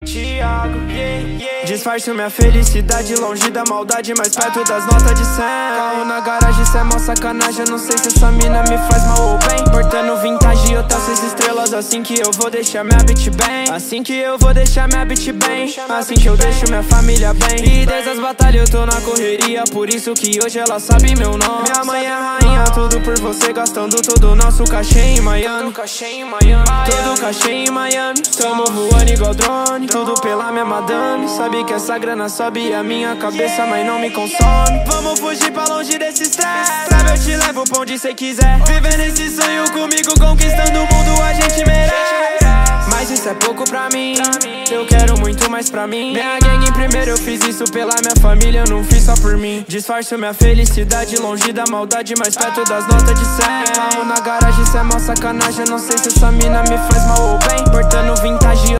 Thiago, disfarço minha felicidade longe da maldade, mais perto das notas de 100. Carro na garagem, cê é mó sacanagem. Eu não sei se essa mina me faz mal ou bem. Portando vintage, eu tá 6 estrelas. Assim que eu vou deixar minha bitch bem. Assim que eu vou deixar minha bitch bem. Assim que eu deixo minha família bem. E desde as batalhas eu tô na correria, por isso que hoje ela sabe meu nome. Minha mãe é rainha, tudo por você, gastando todo o nosso cachê em Miami. Todo cachê em Miami. Tamo voando igual drone, tudo pela minha madame. Sabe que essa grana sobe a minha cabeça, mas não me consome. Vamos fugir pra longe desse estresse. Sabe, eu te levo pra onde cê quiser. Viver nesse sonho comigo, conquistando o mundo a gente merece. Mas isso é pouco pra mim, eu quero muito mais pra mim. Minha gangue primeiro, eu fiz isso pela minha família, eu não fiz só por mim. Disfarço minha felicidade longe da maldade, mais perto das notas de 100. Carro na garagem, cê é mó sacanagem. Eu não sei se essa mina me faz mal ou bem. Portando vintage.